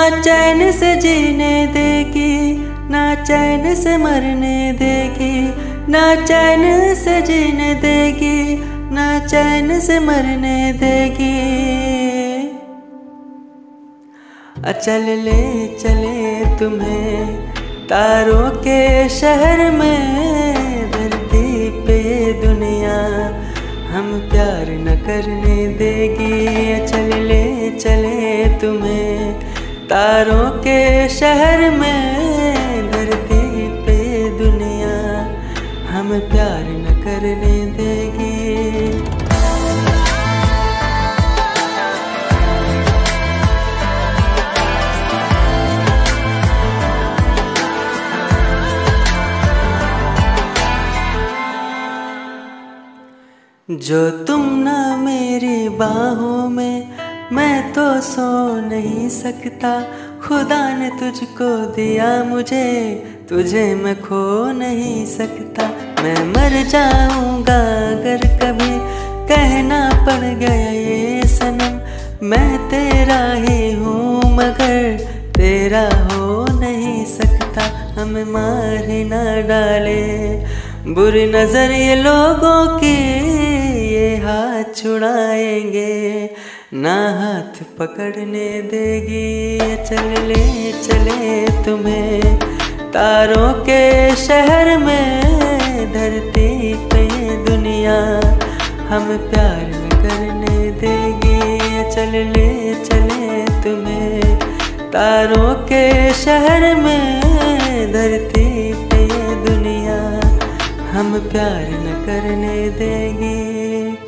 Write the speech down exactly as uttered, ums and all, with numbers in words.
चैन से जीने देगी, ना चैन से मरने देगी, ना चैन से जीने देगी, ना चैन से मरने देगी। चल ले चले तुम्हें तारों के शहर में, धरती पे दुनिया हम प्यार न करने देगी। चल ले चले तुम्हें तारों के शहर में, धरती पे दुनिया हम प्यार न करने देगी। जो तुम ना मेरी बाहों में, मैं तो सो नहीं सकता। खुदा ने तुझको दिया मुझे, तुझे मैं खो नहीं सकता। मैं मर जाऊंगा अगर कभी कहना पड़ गया ये सनम, मैं तेरा ही हूँ मगर तेरा हो नहीं सकता। हमें मार ना डाले बुरी नजर ये लोगों की, ये हाथ छुड़ाएंगे ना हाथ पकड़ने देगी। चल ले चले तुम्हें तारों के शहर में, धरती पे दुनिया हम प्यार न करने देगी। चल ले चले तुम्हें तारों के शहर में, धरती पे दुनिया हम प्यार न करने देंगे।